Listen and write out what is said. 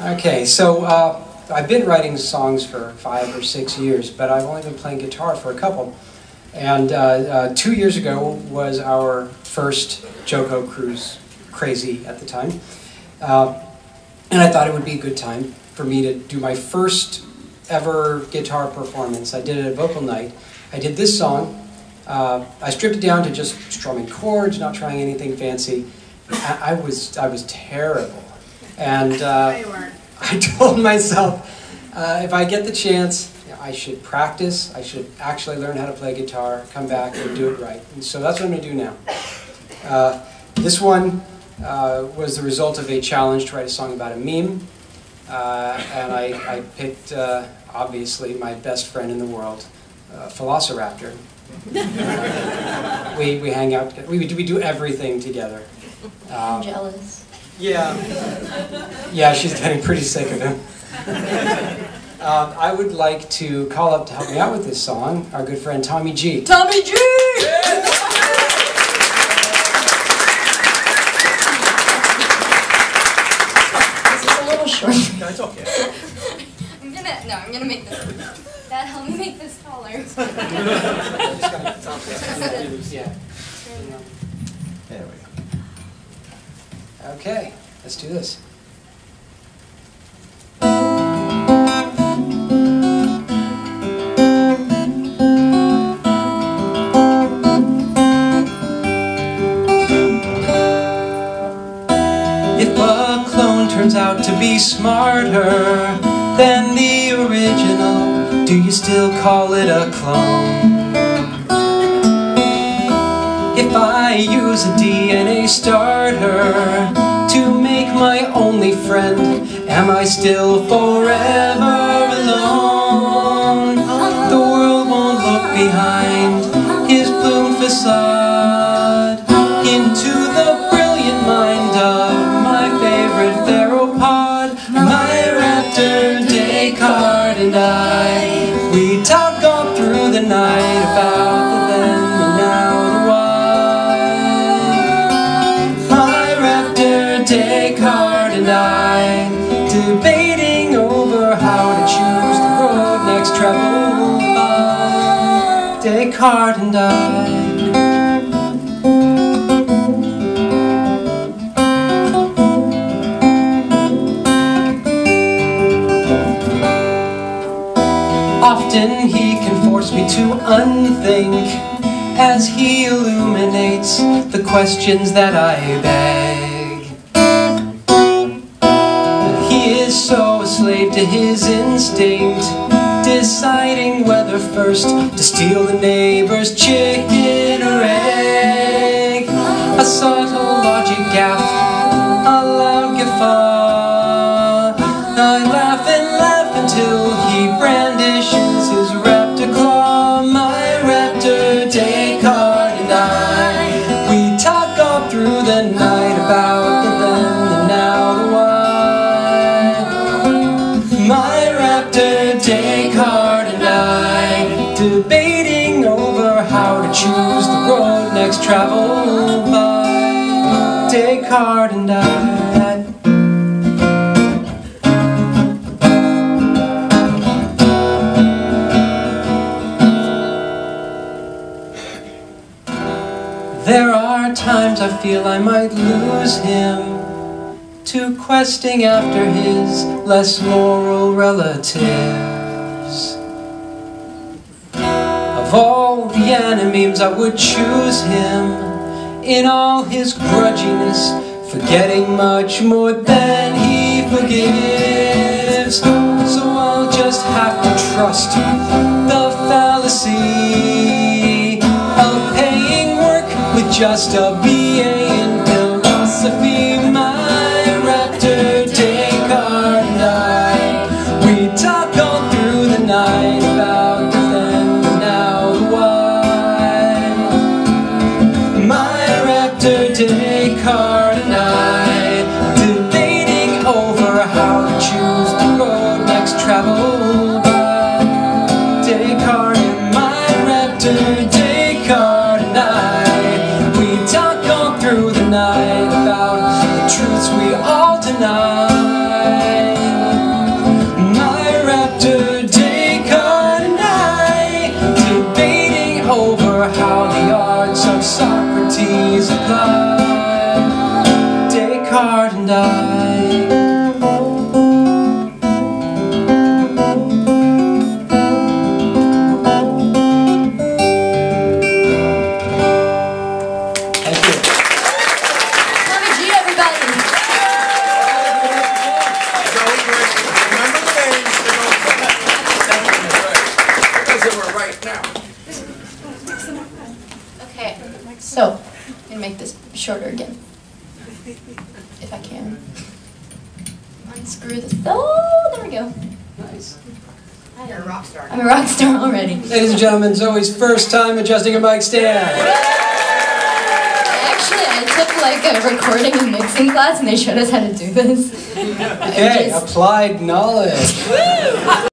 Okay, so I've been writing songs for 5 or 6 years, but I've only been playing guitar for a couple. And 2 years ago was our first JoCo cruise, crazy at the time. And I thought it would be a good time for me to do my first ever guitar performance. I did it at Vocal Night. I did this song. I stripped it down to just strumming chords, not trying anything fancy. I was terrible. And I told myself, if I get the chance, I should practice. I should actually learn how to play guitar, come back and do it right. And so that's what I'm going to do now. This one was the result of a challenge to write a song about a meme. And I picked, obviously, my best friend in the world, Philosoraptor. We hang out together. We do everything together. I'm jealous. Yeah. Yeah, she's getting pretty sick of him. I would like to call up to help me out with this song our good friend Tommy G. Tommy G! This is a little short. No, it's okay. I'm gonna make this. Dad, help me make this taller. Yeah. There we go. Okay, let's do this. If a clone turns out to be smarter than the original, do you still call it a clone? If I use a DNA starter to make my only friend, am I still forever alone? The world won't look behind his plumed facade into the brilliant mind of my favorite theropod. My raptor, Descartes and I, we talk all through the night about the then, the now, the why. My raptor, Descartes and I, debating over how to choose the road next traveled by. Descartes and I. Often he can force me to unthink as he illuminates the questions that I beg. He is so a slave to his instinct, deciding whether first to steal the neighbor's chicken or egg. A subtle logic gaffe, a loud guffaw. I laugh and laugh until he brandishes his raptor claw. My raptor, Descartes and I, we talk all through the night about the then, the now, the why. My raptor, Descartes and I, debating over how to choose the road next traveled by. Descartes and I. There are times I feel I might lose him to questing after his less moral relatives. Of all the animemes I would choose him in all his grudginess, forgetting much more than he forgives. So I'll just have to trust the fallacy of paying work with just a BA in philosophy. My raptor, Descartes and I, we talk all through the night about the then, the now, the why. My raptor, Descartes and I, debating over how to choose the road next traveled by. Descartes and my raptor, Descartes and I, we talk all through the night about the truths we all deny. Descartes and I. Okay, so I'm gonna make this shorter again, if I can. Unscrew this. Oh, there we go. Nice. You're a rock star. I'm a rock star already. Ladies and gentlemen, Zoe's first time adjusting a mic stand. Actually, I took like a recording and mixing class, and they showed us how to do this. Okay, applied knowledge.